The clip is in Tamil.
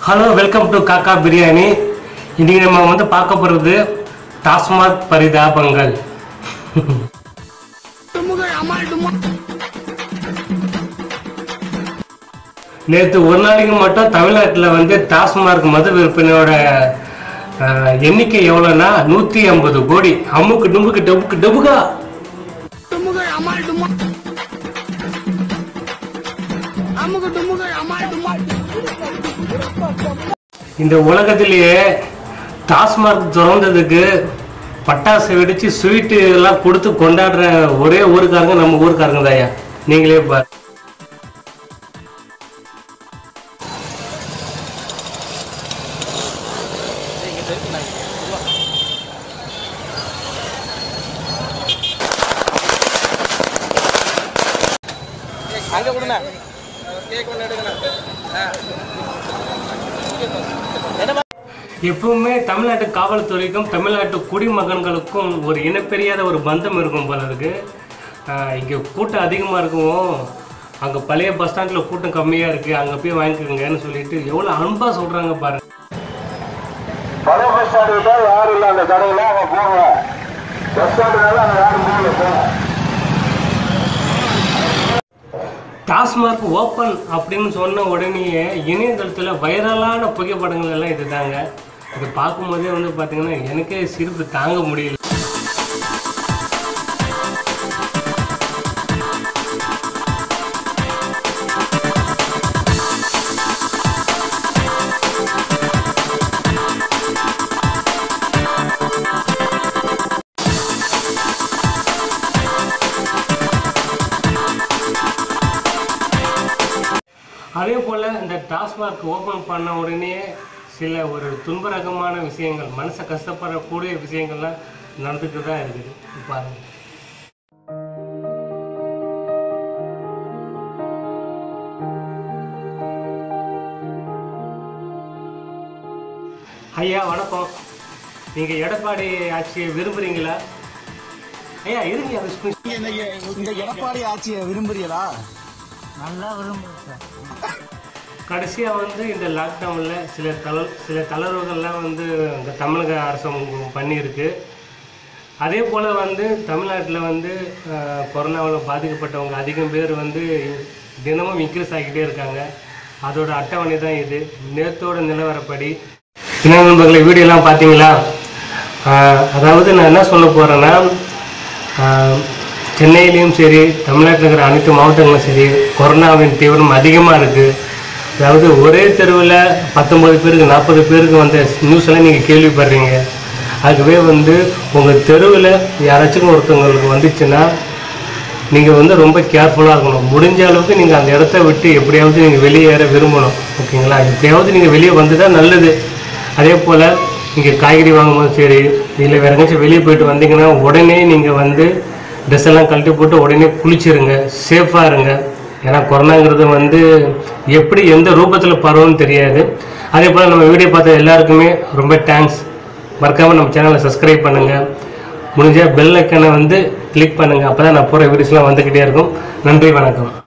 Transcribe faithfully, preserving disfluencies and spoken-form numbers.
ஹலோ, வெல்கம் டு காக்கா பிரியாணி. இன்னைக்கு நம்ம வந்து பார்க்க போகிறது டாஸ்மாக் பரிதாபங்கள். நேற்று ஒரு நாளைக்கு மட்டும் தமிழ்நாட்டில் வந்து டாஸ்மாக் மது விற்பனையோட எண்ணிக்கை எவ்வளோன்னா நூற்றி ஐம்பது கோடி. அம்முக்கு டும்புக்கு டெபுக்கு டெபுகா. இந்த உலகத்திலேயே டாஸ்மாக் திறந்ததுக்கு பட்டாசு வெடிச்சு ஸ்வீட்டு எல்லாம் கொடுத்து கொண்டாடுற ஒரே ஊருக்காரங்க நம்ம ஊருக்காரங்க தாயா. நீங்களே பாரு. எப்பவுமே தமிழ்நாட்டு காவல்துறைக்கும் தமிழ்நாட்டு குடிமகன்களுக்கும் ஒரு இனப்பெரியாத ஒரு பந்தம் இருக்கும் போல இருக்கு. இங்கே கூட்டம் அதிகமாக இருக்கும், அங்கே பழைய பஸ் ஸ்டாண்டில் கூட்டம் கம்மியாக இருக்குது, அங்கே போய் வாங்கிக்கோங்கன்னு சொல்லிட்டு எவ்வளோ அன்பாக சொல்கிறாங்க பாருங்க. பழைய பஸ் ஸ்டாண்டு யாரும் இல்லை, அந்த கடையில் அவங்க போங்க. பஸ் ஸ்டாண்டுனால அங்கே யாரும் போகல. டாஸ்மாக் ஓப்பன் அப்படின்னு சொன்ன உடனேயே இணையதளத்தில் வைரலான புகைப்படங்கள் எல்லாம் இது தாங்க. இது பார்க்கும்போதே வந்து பார்த்தீங்கன்னா எனக்கே சிரிப்பு தாங்க முடியல. அதே போல் இந்த டாஸ்மாக் ஓப்பன் பண்ண உடனே சில ஒரு துன்பரகமான விஷயங்கள், மனசை கஷ்டப்படக்கூடிய விஷயங்கள்லாம் நடந்துட்டு தான் இருக்குது. பாருங்க. ஐயா வணக்கம். நீங்கள் எடப்பாடி ஆட்சியை விரும்புகிறீங்களா? ஐயா இருங்க, இந்த எடப்பாடி ஆட்சியை விரும்புறீங்களா? நல்லா விரும்புகிறேன் சார். கடைசியாக வந்து இந்த லாக்டவுனில் சில தள சில தளர்வுகள்லாம் வந்து இந்த தமிழக அரசாங்கம் பண்ணியிருக்கு. அதே போல் வந்து தமிழ்நாட்டில் வந்து கொரோனாவில் பாதிக்கப்பட்டவங்க அதிகம் பேர் வந்து தினமும் இன்க்ரீஸ் ஆகிக்கிட்டே இருக்காங்க. அதோட அட்டவணை தான் இது. நேற்றோட நிலவரப்படி சின்ன நண்பர்களை வீடியோலாம் பார்த்தீங்களா? அதாவது நான் என்ன சொல்ல போகிறேன்னா, சென்னையிலையும் சரி தமிழ்நாட்டில் இருக்கிற அனைத்து மாவட்டங்களும் சரி கொரோனாவின் தீவிரம் அதிகமாக இருக்குது. அதாவது ஒரே தெருவில் பத்தொம்பது பேருக்கு நாற்பது பேருக்கு வந்த நியூஸ் எல்லாம் நீங்கள் கேள்விப்படுறீங்க. ஆகவே வந்து உங்கள் தெருவில் யாராச்சும் ஒருத்தவங்களுக்கு வந்துச்சுன்னா நீங்கள் வந்து ரொம்ப கேர்ஃபுல்லாக இருக்கணும். முடிஞ்ச அளவுக்கு நீங்கள் அந்த இடத்த விட்டு எப்படியாவது நீங்கள் வெளியேற விரும்பணும். ஓகேங்களா? எப்படியாவது நீங்கள் வெளியே வந்து தான் நல்லது. அதே போல் நீங்கள் காய்கறி வாங்கும்போது சரி, இல்லை வேறு எங்கேயாச்சும் வெளியே போயிட்டு வந்தீங்கன்னா உடனே நீங்கள் வந்து ட்ரெஸ் எல்லாம் கழட்டி போட்டு உடனே குளிச்சிருங்க, சேஃபாக இருங்க. ஏன்னா கொரோனாங்கிறது வந்து எப்படி எந்த ரூபத்தில் பரவும்னு தெரியாது. அதே போல் நம்ம வீடியோ பார்த்த எல்லாருக்குமே ரொம்ப தேங்க்ஸ். மறக்காமல் நம்ம சேனலை சப்ஸ்கிரைப் பண்ணுங்கள். முடிஞ்சால் பெல் ஐக்கனை வந்து கிளிக் பண்ணுங்கள். அப்போ தான் நான் போகிற வீடியோஸ்லாம் வந்துக்கிட்டே இருக்கும். நன்றி, வணக்கம்.